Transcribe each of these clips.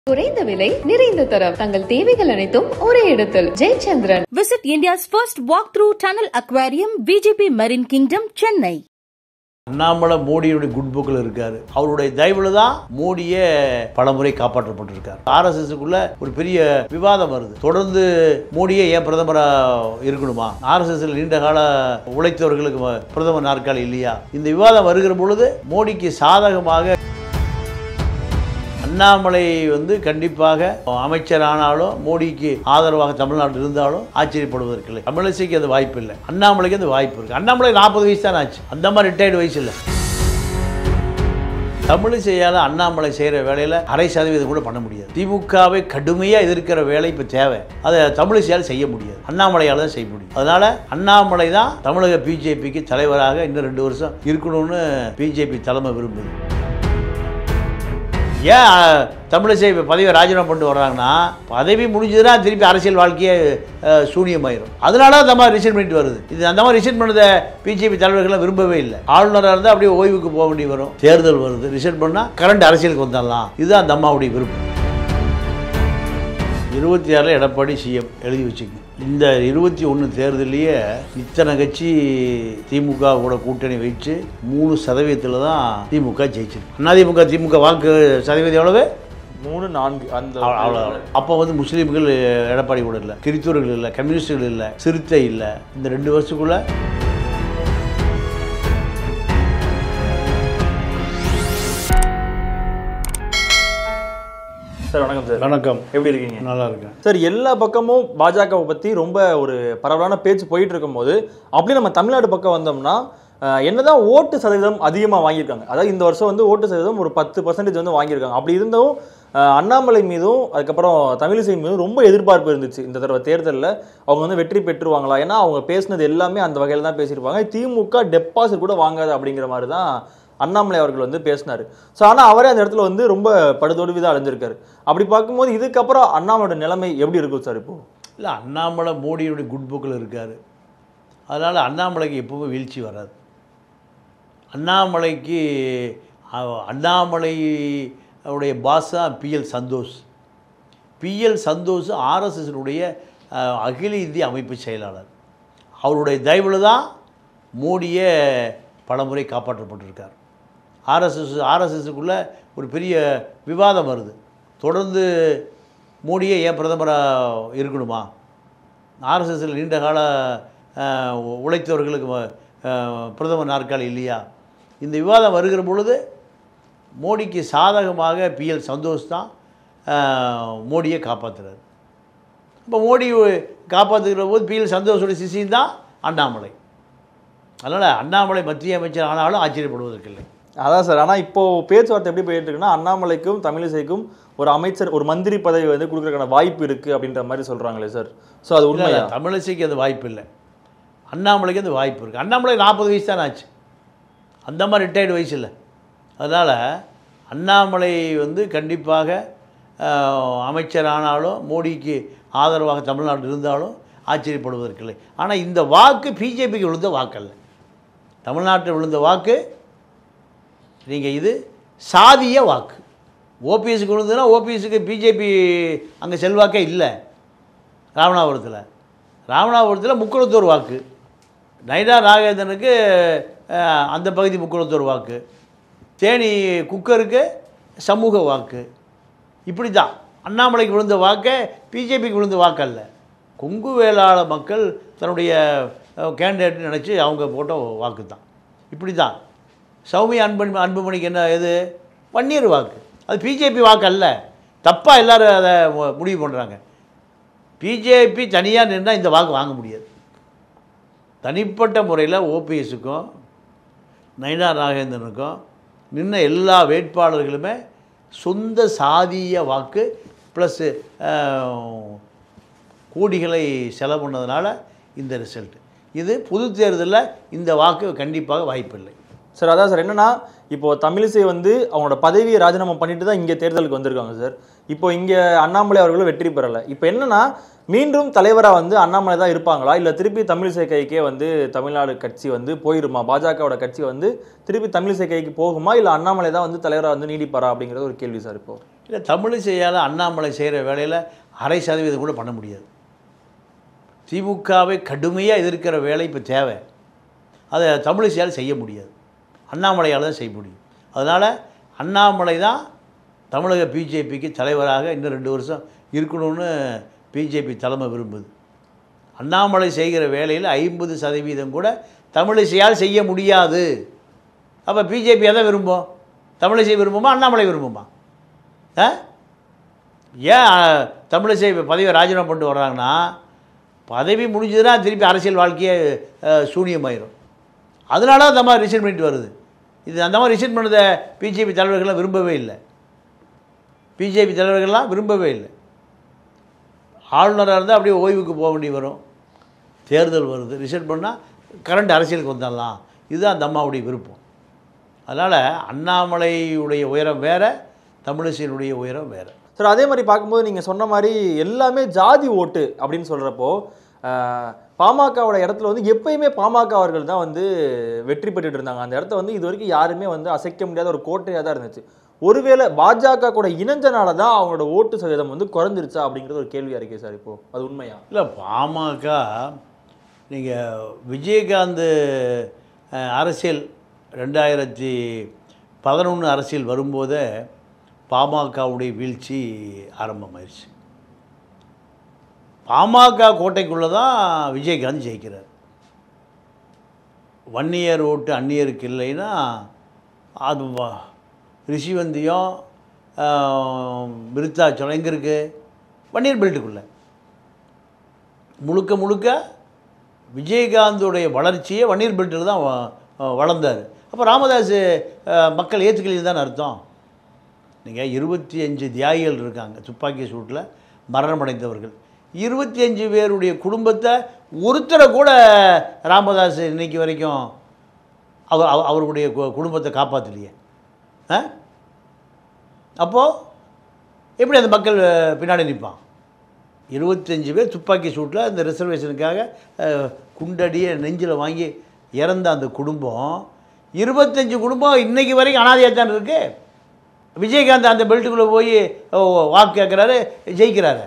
குறைந்த விலை நிறைந்த தரம் தங்கள் தேவைகள் அனைத்தும் ஒரே இடத்தில் Jayachandran. Visit India's first walk-through tunnel aquarium, VGP Marine Kingdom, Chennai. Annamalai மோடியுடைய குட் புக்கில் இருக்காரு. அவருடைய தயவுல தான் மோடியே பலமுறை காப்பாற்றப்பட்டிருக்காரு. ஆர்எஸ்எஸ்க்குள்ள ஒரு பெரிய விவாதம் வருது. தொடர்ந்து மோடியே ஏன் பிரதமரா இருக்கணுமா? ஆர்எஸ்எஸ்ல நீண்ட கால உழைத்தவர்களுக்கு பிரதமர் நாற்காலி இல்லையா? இந்த விவாதம் வருகிற பொழுது மோடிக்கு சாதகமாக அண்ணாமலை கண்டிப்பாக அமைச்சர் ஆனாலும் மோடிக்கு ஆதரவாக தமிழ்நாட்டில் இருந்தாலும் ஆச்சரியப்படுவதற்கில்லை. தமிழிசைக்கு அது வாய்ப்பு இல்லை, அண்ணாமலைக்கு அது வாய்ப்பு இருக்கு. அண்ணாமலை 40 வயசு தான் ஆச்சு, அந்த மாதிரி ரிட்டையர்டு வயசு இல்லை. தமிழிசையால் அண்ணாமலை செய்கிற வேலையில் 0.5% கூட பண்ண முடியாது. திமுகவை கடுமையாக எதிர்க்கிற வேலை இப்போ தேவை, அதை தமிழிசையால் செய்ய முடியாது, அண்ணாமலையால் தான் செய்ய முடியும். அதனால அண்ணாமலை தான் தமிழக பிஜேபிக்கு தலைவராக இன்னும் 2 வருஷம் இருக்கணும்னு பிஜேபி தலைமை விரும்புது. ஏன் தமிழிசை பதவியை ராஜினாமா பண்ணிட்டு வர்றாங்கன்னா, பதவி முடிஞ்சதுன்னா திருப்பி அரசியல் வாழ்க்கையே சூனியமாயிரும். அதனால அந்த மாதிரி ரிசைன் பண்ணிட்டு வருது. இது அந்த மாதிரி ரிசைன் பண்ணதை பிஜேபி தலைவர்கள்லாம் விரும்பவே இல்லை. ஆளுநராக இருந்தால் அப்படியே ஓய்வுக்கு போக வேண்டி வரும். தேர்தல் வருது, ரிசைன் பண்ணால் கரண்ட் அரசியலுக்கு வந்துடலாம். இதுதான் அந்த அம்மாவுடைய விருப்பம். 26 எடப்பாடி சிஎம் எழுதி வச்சுக்கோங்க. இந்த 21 தேர்தலையே இத்தனை கட்சி திமுக கூட கூட்டணி வச்சு 3% தான் திமுக ஜெயிச்சிருக்கு. திமுக வாக்கு சதவீதம் எவ்வளவு? 3-4 அந்த அவ்வளோ. அப்போ முஸ்லீம்கள் எடப்பாடி கூட இல்லை, கிறிஸ்தவர்கள் இல்லை, கம்யூனிஸ்டுகள் இல்லை, சிறுத்தை இல்லை. இந்த 2 வருஷத்துக்குள்ள சார் வணக்கம் சார். வணக்கம். எப்படி இருக்கீங்க? நல்லா இருக்கேன் சார். எல்லா பக்கமும் பாஜகவை பற்றி ரொம்ப ஒரு பரவலான பேச்சு போயிட்டு இருக்கும்போது, அப்படி நம்ம தமிழ்நாடு பக்கம் வந்தோம்னா என்னதான் ஓட்டு சதவீதம் அதிகமாக வாங்கியிருக்காங்க. அதாவது இந்த வருஷம் ஓட்டு சதவீதம் ஒரு 10% வாங்கியிருக்காங்க. அப்படி இருந்தும் அண்ணாமலை மீதும் அதுக்கப்புறம் தமிழிசை மீதும் ரொம்ப எதிர்பார்ப்பு இருந்துச்சு. இந்த தடவை தேர்தலில் அவங்க வெற்றி பெற்றுருவாங்களா? ஏன்னா அவங்க பேசினது எல்லாமே அந்த வகையில் தான் பேசியிருப்பாங்க. திமுக டெபாசிட் கூட வாங்காது அப்படிங்கிற மாதிரி தான் அண்ணாமலை அவர்கள் பேசினார். ஸோ ஆனால் அவரே அந்த இடத்துல ரொம்ப படுதோல்விதான் அடைஞ்சிருக்காரு. அப்படி பார்க்கும்போது இதுக்கப்புறம் அண்ணாமலையோட நிலைமை எப்படி இருக்கும் சார்? இப்போது இல்லை, அண்ணாமலை மோடியுடைய குட் புக்கில் இருக்கார். அதனால் அண்ணாமலைக்கு எப்பவுமே வீழ்ச்சி வராது. அண்ணாமலையுடைய பாஸா பிஎல் சந்தோஷ். பிஎல் சந்தோஷ் ஆர்எஸ்எஸ்னுடைய அகில இந்திய அமைப்பு செயலாளர். அவருடைய தயவில் தான் மோடியே பலமுறை காப்பாற்றப்பட்டிருக்கார். ஆர்எஸ்எஸ்க்குள்ள ஒரு பெரிய விவாதம் வருது. தொடர்ந்து மோடியே ஏன் பிரதமராக இருக்கணுமா? ஆர்எஸ்எஸ்ல நீண்ட கால உழைத்தவர்களுக்கு பிரதமர் நாற்காலி இல்லையா? இந்த விவாதம் வருகிற பொழுது மோடிக்கு சாதகமாக பிஎல் சந்தோஷ் தான் மோடியை காப்பாற்றுறாரு. இப்போ மோடி காப்பாற்றுகிற போது பிஎல் சந்தோஷோட சிசியும் தான் அண்ணாமலை. அதனால் அண்ணாமலை மத்திய அமைச்சர் ஆனாலும் ஆச்சரியப்படுவதற்கில்லை. அதான் சார். ஆனால் இப்போது பேச்சுவார்த்தை எப்படி போயிட்டு இருக்குன்னா, அண்ணாமலைக்கும் தமிழிசைக்கும் ஒரு அமைச்சர் ஒரு மந்திரி பதவி கொடுக்குறதுக்கான வாய்ப்பு இருக்குது அப்படின்ற மாதிரி சொல்கிறாங்களே சார். ஸோ அது உண்மையா? தமிழிசைக்கு அது வாய்ப்பு இல்லை, அண்ணாமலைக்கு அது வாய்ப்பு இருக்குது. அண்ணாமலை 40 வயசு தான் ஆச்சு, அந்த மாதிரி ரிட்டையர்டு வயசு இல்லை. அதனால் அண்ணாமலை கண்டிப்பாக அமைச்சர் ஆனாலும் மோடிக்கு ஆதரவாக தமிழ்நாட்டில் இருந்தாலும் ஆச்சரியப்படுவதற்கில்லை. ஆனால் இந்த வாக்கு பிஜேபிக்கு விழுந்த வாக்கல்ல, தமிழ்நாட்டில் விழுந்த வாக்கு. நீங்கள் இது சாதிய வாக்கு. ஓபிஎஸ்க்கு விழுந்ததுன்னா ஓபிஎஸ்க்கு பிஜேபி அங்கே செல்வாக்கே இல்லை. ராமநாதபுரத்தில் முக்குளத்தூர் வாக்கு, நைனா நாகேந்திரனுக்கு அந்த பகுதி முக்குளத்தூர் வாக்கு, தேனி குக்கருக்கு சமூக வாக்கு. இப்படி தான் அண்ணாமலைக்கு விழுந்த வாக்கே பிஜேபிக்கு விழுந்த வாக்கல்ல. கொங்கு வேளாள மக்கள் தன்னுடைய கேண்டிடேட் நினச்சி அவங்க போட்ட வாக்கு தான். இப்படி தான் சௌமியா அன்புமணிக்கு என்ன எது பன்னீர் வாக்கு, அது பிஜேபி வாக்கு அல்ல. தப்பாக எல்லோரும் அதை முடிவு பண்ணுறாங்க. பிஜேபி தனியாக நின்றால் இந்த வாக்கு வாங்க முடியாது. தனிப்பட்ட முறையில் ஓபிஎஸ்ஸுக்கும் நயினா நாகேந்திரனுக்கும் நின்ன எல்லா வேட்பாளர்களுமே சொந்த சாதிய வாக்கு ப்ளஸ் கோடிகளை செலவு பண்ணதுனால இந்த ரிசல்ட். இது பொது தேர்தலில் இந்த வாக்கு கண்டிப்பாக வாய்ப்பில்லை சார். அதான் சார், என்னென்னா இப்போது தமிழிசை அவங்களோட பதவியை ராஜினாமா பண்ணிட்டு தான் இங்கே தேர்தலுக்கு வந்திருக்காங்க சார். இப்போ இங்கே அண்ணாமலை அவர்களும் வெற்றி பெறலை. இப்போ என்னென்னா மீண்டும் தலைவராக அண்ணாமலை தான் இருப்பாங்களா, இல்லை திருப்பி தமிழிசை கைக்கே தமிழ்நாடு கட்சி போயிருமா, பாஜகவோட கட்சி திருப்பி தமிழிசை கைக்கு போகுமா, இல்லை அண்ணாமலை தான் தலைவராக நீடிப்பாரா அப்படிங்கிறது ஒரு கேள்வி சார். இப்போ இல்லை தமிழிசையால் அண்ணாமலை செய்கிற வேலையில் 0.5% கூட பண்ண முடியாது. திமுகவை கடுமையாக எதிர்க்கிற வேலை இப்போ தேவை. அதை தமிழிசையால் செய்ய முடியாது, அண்ணாமலையால் தான் செய்ய முடியும். அதனால் அண்ணாமலை தான் தமிழக பிஜேபிக்கு தலைவராக இன்னும் 2 வருஷம் இருக்கணும்னு பிஜேபி தலைமை விரும்புது. அண்ணாமலை செய்கிற வேலையில் 50% கூட தமிழிசையால் செய்ய முடியாது. அப்போ பிஜேபி எதை விரும்பும்? தமிழிசை விரும்புமா, அண்ணாமலை விரும்புமா? ஏன் தமிழிசை பதவியை ராஜினாமா பண்ணிட்டு வர்றாங்கன்னா, பதவி முடிஞ்சதுன்னா திருப்பி அரசியல் வாழ்க்கையே சூனியமாயிரும். அதனால அந்த மாதிரி ரிசைன் பண்ணிட்டு வருது. இது அந்த மாதிரி ரிசைன் பண்ணதை பிஜேபி தலைவர்கள்லாம் விரும்பவே இல்லை. பிஜேபி தலைவர்கள்லாம் விரும்பவே இல்லை. ஆளுநராக இருந்தால் அப்படியே ஓய்வுக்கு போக வேண்டி வரும். தேர்தல் வருது, ரிசைன் பண்ணால் கரண்ட் அரசியலுக்கு வந்துடலாம். இதுதான் அந்த அம்மாவுடைய விருப்பம். அதனால் அண்ணாமலையுடைய உயரம் வேறு, தமிழிசையினுடைய உயரம் வேறு. சார், அதே மாதிரி பார்க்கும்போது நீங்கள் சொன்ன மாதிரி எல்லாமே ஜாதி ஓட்டு அப்படின்னு சொல்கிறப்போ பாமகவோட இடத்துல வந்து எப்பயுமே பாமக அவர்கள் தான் வந்து வெற்றி பெற்றுட்டு இருந்தாங்க. அந்த இடத்த வந்து இது வரைக்கும் யாருமே வந்து அசைக்க முடியாத ஒரு கோட்டையாக தான் இருந்துச்சு. ஒருவேளை பாஜக கூட இணைஞ்சனால தான் அவங்களோட ஓட்டு சதவீதம் வந்து குறைஞ்சிருச்சா அப்படிங்கிறது ஒரு கேள்வியாக இருக்கே சார். இப்போது அது உண்மையா? இல்லை, பாமக நீங்கள் விஜயகாந்த் அரசியல் 2011 அரசியல் வரும்போதே பாமகவுடைய வீழ்ச்சி ஆரம்பமாயிருச்சு. பாமக கோட்டைக்குள்ளே தான் விஜயகாந்த் ஜெயிக்கிறார். வன்னியர் ஓட்டு அந்நியருக்கு இல்லைன்னா அது ரிஷிவந்தியம் விருத்தாச்சலம் எங்கே இருக்குது? வன்னியர் பெல்ட்டுக்குள்ளே. முழுக்க முழுக்க விஜயகாந்துடைய வளர்ச்சியை வன்னியர் பெல்ட்டில் தான் வளர்ந்தார். அப்போ ராமதாஸ் மக்கள் ஏற்றுக்கலைன்னு தான் அர்த்தம். நீங்கள் 25 தியாகிகள் இருக்காங்க துப்பாக்கி சூட்டில் மரணமடைந்தவர்கள். 25 பேருடைய குடும்பத்தை ஒருத்தரை கூட ராமதாஸ் இன்னைக்கு வரைக்கும் அவருடைய குடும்பத்தை காப்பாற்றலையே. அப்போது எப்படி அந்த மக்கள் பின்னாடி நிற்பான்? 25 பேர் துப்பாக்கி சூட்டில் அந்த ரிசர்வேஷனுக்காக குண்டடியை நெஞ்சில் வாங்கி இறந்த அந்த குடும்பம், 25 குடும்பம் இன்றைக்கி வரைக்கும் அனாதையாக தான் இருக்குது. விஜயகாந்த் அந்த பெல்ட்டுக்குள்ளே போய் வாக்கு கேட்குறாரு, ஜெயிக்கிறாரு.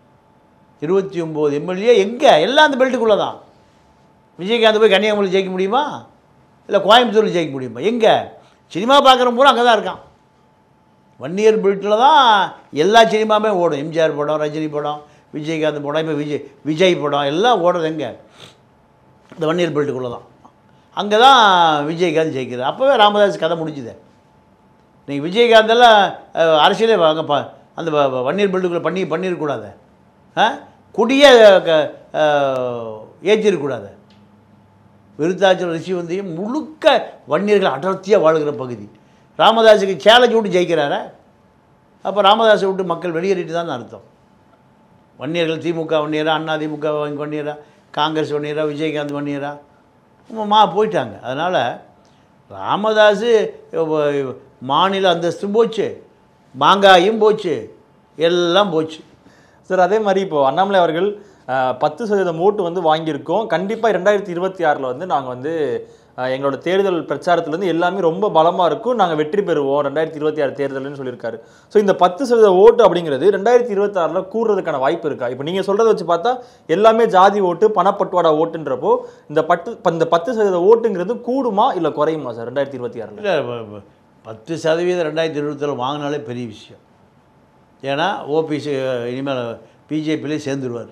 29 எம்எல்ஏ எங்கே? எல்லாம் அந்த பெல்ட்டுக்குள்ளே தான். விஜயகாந்த் போய் கன்னியாகுமரி ஜெயிக்க முடியுமா? இல்லை கோயம்புத்தூரில் ஜெயிக்க முடியுமா? எங்கே? சினிமா பார்க்குற பூரா அங்கே தான் இருக்கான். வன்னியர் பெல்ட்டில் தான் எல்லா சினிமாவுமே ஓடும். எம்ஜிஆர் படம், ரஜினி படம், விஜயகாந்த் படம், இப்போ விஜய் படம் எல்லாம் ஓடுறது எங்கே? இந்த வன்னியர் பெல்ட்டுக்குள்ளே தான். அங்கே தான் விஜயகாந்த் ஜெயிக்கிறார். அப்போவே ராமதாஸ் கதை முடிஞ்சுது. நீங்கள் விஜயகாந்தெல்லாம் அரசியலே அந்த வன்னியர் பெல்ட்டுக்குள்ளே பண்ணிடக்கூடாது. கொடியை ஏற்றிருக்கூடாது. விருத்தாச்சலம் ரிஷிவந்தியும் முழுக்க வன்னியர்கள் அடர்த்தியாக வாழ்கிற பகுதி. ராமதாஸுக்கு சேலஞ்ச் விட்டு ஜெயிக்கிறார. அப்போ ராமதாஸை விட்டு மக்கள் வெளியேறிட்டு தான் அர்த்தம். வன்னியர்கள் திமுக வன்னியரா, அண்ணா திமுக வன்னியரா, காங்கிரஸ் வன்னியரா, விஜயகாந்த் வன்னியரா போயிட்டாங்க. அதனால் ராமதாஸ் மாநில அந்தஸ்தும் போச்சு, மாங்காயும் போச்சு, எல்லாம் போச்சு. சார், அதே மாதிரி இப்போது அண்ணாமலை அவர்கள் 10% ஓட்டு வந்து வாங்கியிருக்கோம். கண்டிப்பாக 2026 வந்து நாங்கள் வந்து எங்களோட தேர்தல் பிரச்சாரத்துலேருந்து எல்லாமே ரொம்ப பலமாக இருக்கும், நாங்கள் வெற்றி பெறுவோம் 2026 தேர்தல்னு சொல்லியிருக்காரு. ஸோ இந்த 10% ஓட்டு அப்படிங்கிறது 2026 கூடுறதுக்கான வாய்ப்பு இருக்கா? இப்போ நீங்கள் சொல்கிறத வச்சு பார்த்தா எல்லாமே ஜாதி ஓட்டு, பணப்பட்டுவாடா ஓட்டுன்றப்போ இந்த 10% ஓட்டுங்கிறது கூடுமா இல்லை குறையுமா சார் 2026? இல்லை, 10% 2026 வாங்கினாலே பெரிய விஷயம். ஏன்னா ஓபிசி இனிமேல் பிஜேபியிலே சேர்ந்துருவார்.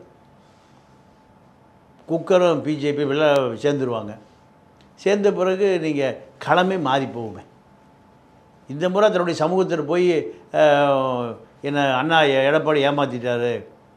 குக்கரும் பிஜேபி வெளில சேர்ந்துருவாங்க. சேர்ந்த பிறகு நீங்கள் களமே மாறி போகுமே. இந்த முறை தன்னுடைய சமூகத்தில் போய் என்ன அண்ணா எடப்பாடி ஏமாற்றிட்டாரு,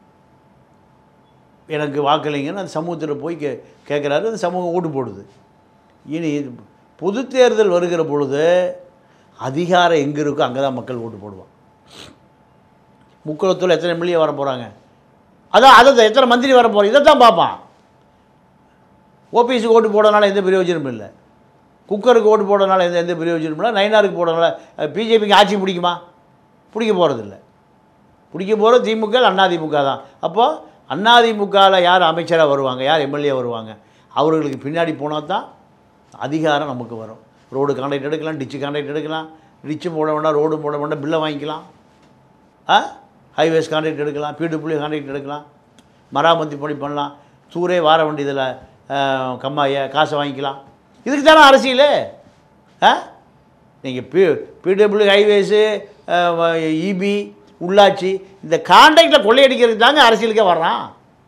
எனக்கு வாக்களிங்கன்னு அந்த சமூகத்தில் போய் கேட்குறாரு. அந்த சமூகம் ஓட்டு போடுது. இனி பொது தேர்தல் வருகிற பொழுது அதிகாரம் எங்கே இருக்கோ அங்கே தான் மக்கள் ஓட்டு போடுவான். முக்குளத்தூர் எத்தனை எம்எல்ஏ வர போகிறாங்க, அதை எத்தனை மந்திரி வர போகிறாங்க, இதைத்தான் பார்ப்பான். ஓபிஎஸ்க்கு ஓட்டு போடுறதுனால எந்த பிரயோஜனமும் இல்லை, குக்கருக்கு ஓட்டு போடுறதுனால எந்த பிரயோஜனமும் இல்லை, நயினாருக்கு போடுறதுனால பிஜேபிக்கு ஆட்சி பிடிக்குமா? பிடிக்க போகிறதில்ல. பிடிக்க போகிறது திமுக, அதிமுக தான். அப்போது அதிமுகவில் யார் அமைச்சராக வருவாங்க, யார் எம்எல்ஏ வருவாங்க, அவர்களுக்கு பின்னாடி போனால் தான் அதிகாரம் நமக்கு வரும். ரோடு கான்ட்ராக்ட் எடுக்கலாம், டிச்சு கான்ட்ராக்ட் எடுக்கலாம், டிச்சு போட வேண்டாம், ரோடு போட வேண்டாம், பில்லை வாங்கிக்கலாம். ஹைவேஸ் கான்ட்ராக்ட் எடுக்கலாம், பிடபிள்யூ கான்ட்ராக்ட் எடுக்கலாம், மராமத்து பணி பண்ணலாம், தூரே வார வேண்டியதில் கம்மாயை காசை வாங்கிக்கலாம். இதுக்கு தானே அரசியல். நீங்கள் பிடபிள்யூ, ஹைவேஸு, இபி, உள்ளாட்சி இந்த கான்ட்ராக்டில் கொள்ளையடிக்கிறதுக்கு தாங்க அரசியலுக்கே வர்றான்.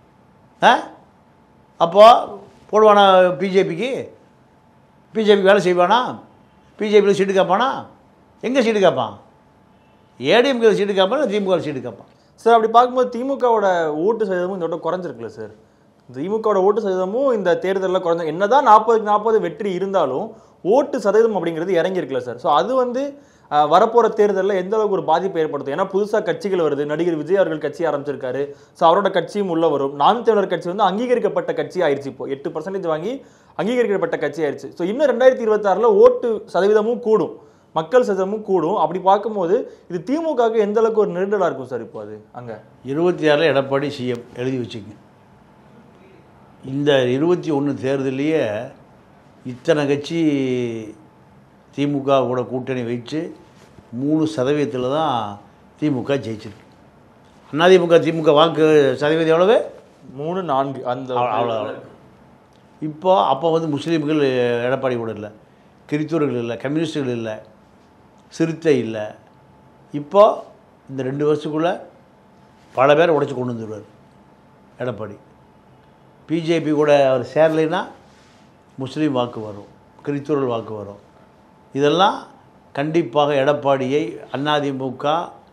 அப்போது போடுவானா பிஜேபிக்கு வேலை செய்வானா? பிஜேபியில் சீட்டு கேட்பானா? எங்கே சீட்டு கேட்பான்? ஏடிஎம்கே சீட்டு கேட்பான், திமுக சீட்டு கேட்பான். சார் அப்படி பார்க்கும்போது திமுகவோட ஓட்டு சதவீதமும் இந்த வட்டம் குறைஞ்சிருக்குல்ல சார்? திமுகவோட ஓட்டு சதவீதமும் இந்த தேர்தலில் குறைஞ்ச, என்னதான் 40-40 வெற்றி இருந்தாலும் ஓட்டு சதவீதம் அப்படிங்கிறது இறங்கியிருக்குல்ல சார்? ஸோ அது வந்து வரப்போகிற தேர்தலில் எந்த அளவுக்கு ஒரு பாதிப்பை ஏற்படுத்தும்? ஏன்னா புதுசாக கட்சிகள் வருது, நடிகர் விஜய் அவர்கள் கட்சி ஆரம்பிச்சிருக்காரு. ஸோ அவரோட கட்சியும் உள்ள வரும். நாம் தமிழர் கட்சி வந்து அங்கீகரிக்கப்பட்ட கட்சி ஆயிடுச்சு. இப்போ 8% வாங்கி அங்கீகரிக்கப்பட்ட கட்சி ஆயிடுச்சு. ஸோ இன்னும் 2026 ஓட்டு சதவீதமும் கூடும், மக்கள் சதவீதமும் கூடும். அப்படி பார்க்கும்போது இது திமுகவுக்கு எந்த அளவுக்கு ஒரு நெருடலாக இருக்கும் சார்? இப்போ அது அங்கே 26 எடப்பாடி சிஎம் எழுதி வச்சுங்க. இந்த 21 தேர்தலையே இத்தனை கட்சி திமுக கூட கூட்டணி வச்சு 3% தான் திமுக ஜெயிச்சிருக்கு. அதிமுக திமுக வாக்கு சதவீதம் எவ்வளவு? 3-4 அந்த அவ்வளோ. அப்போ வந்து முஸ்லீம்கள் எடப்பாடி கூட இல்லை, கிறிஸ்தவர்கள் இல்லை, கம்யூனிஸ்டுகள் இல்லை, சிறுத்தை இல்லை. இப்போ இந்த 2 வருஷத்துக்குள்ளே பல பேரை உடைச்சி கொண்டு வந்துடுவார் எடப்பாடி. பிஜேபி கூட அவர் சேரலைன்னா முஸ்லீம் வாக்கு வரும், கிறிஸ்தவர்கள் வாக்கு வரும். இதெல்லாம் கண்டிப்பாக எடப்பாடியை அதிமுக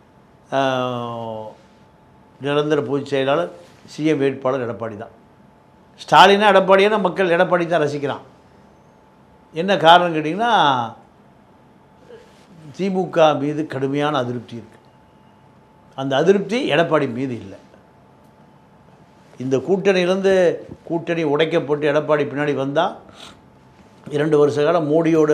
நிரந்தர பொதுச் செயலாளர் சிஎம் வேட்பாளர் எடப்பாடி தான். ஸ்டாலினா எடப்பாடியான மக்கள் எடப்பாடி தான் ரசிக்கிறான். என்ன காரணம் கேட்டிங்கன்னா திமுக மீது கடுமையான அதிருப்தி இருக்குது. அந்த அதிருப்தி எடப்பாடி மீது இல்லை. இந்த கூட்டணி உடைக்கப்பட்டு எடப்பாடி பின்னாடி வந்தால் 2 வருஷ காலம் மோடியோடு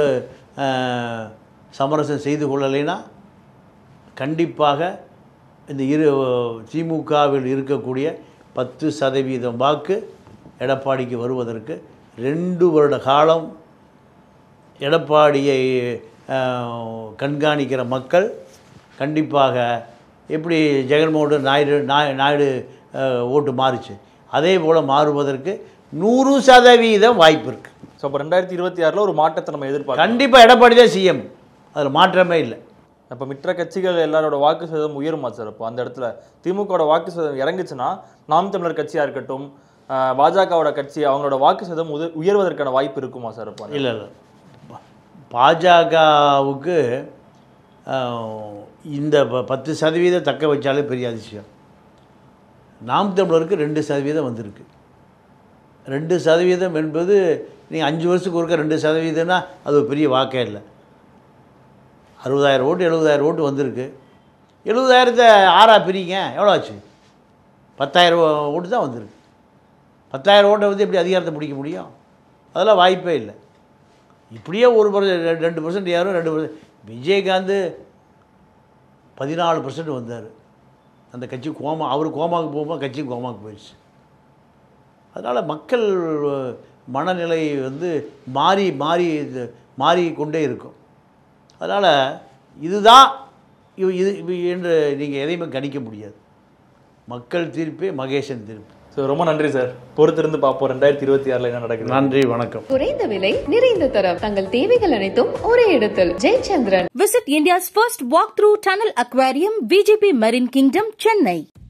சமரசம் செய்து கொள்ளலைன்னா கண்டிப்பாக இந்த திமுகவில் இருக்கக்கூடிய 10% வாக்கு எடப்பாடிக்கு வருவதற்கு 2 வருட காலம் எடப்பாடியை கண்காணிக்கிற மக்கள் கண்டிப்பாக எப்படி ஜெகன்மோகன் நாயுடு ஓட்டு மாறுச்சு அதே போல் மாறுவதற்கு 100% வாய்ப்பு இருக்குது. ஸோ அப்போ 2026 ஒரு மாற்றத்தை நம்ம எதிர்பார்க்கலாம். கண்டிப்பாக எடப்பாடி தான் சிஎம், அதில் மாற்றமே இல்லை. அப்போ மற்ற கட்சிகள் எல்லாரோட வாக்கு சதவீதம் உயருமா சார்? அப்போ அந்த இடத்துல திமுகவோட வாக்கு சதவீதம் இறங்குச்சுன்னா நாம் தமிழர் கட்சியாக இருக்கட்டும், பாஜகவோட கட்சி, அவங்களோட வாக்கு சதவீதம் உயர்வதற்கான வாய்ப்பு இருக்குமா சார்? அப்போ இல்லை பாஜகவுக்கு இந்த 10% தக்க வச்சாலே பெரிய அதிசயம். நாம் தமிழருக்கு 2% வந்திருக்கு. 2% என்பது நீங்கள் 5 வருஷத்துக்கு ஒருக்க 2%னா அது ஒரு பெரிய வாக்கே இல்லை. 60,000 ஓட்டு 70,000 ஓட்டு வந்திருக்கு. 70,000 6 பிரிங்க எவ்வளோ ஆச்சு? 10,000 ஓட்டு தான் வந்திருக்கு. 10,000 ஓட்டை வந்து எப்படி அதிகாரத்தை பிடிக்க முடியும்? அதெல்லாம் வாய்ப்பே இல்லை. இப்படியே 2% யாரும் 2%. விஜயகாந்த் 14% வந்தார். அந்த கட்சி அவர் கோமாவுக்கு போகும்போது கட்சியும் கோமாவுக்கு போயிடுச்சு. அதனால் மக்கள் மனநிலை வந்து மாறிக்கொண்டே இருக்கும். அதனால் இதுதான் இது என்று நீங்கள் எதையுமே கணிக்க முடியாது. மக்கள் தீர்ப்பே மகேசன் தீர்ப்பு. ஸோ ரொம்ப நன்றி சார். பொறுத்திருந்து பார்ப்போம் 2026 என்ன நடக்குது. நன்றி, வணக்கம். குறைந்த விலை, நிறைந்த தரம், தங்கள் தேவைகள் அனைத்தும் ஒரே இடத்தில். Jayachandran. Visit India's first walk-through tunnel aquarium, VGP Marine Kingdom, Chennai.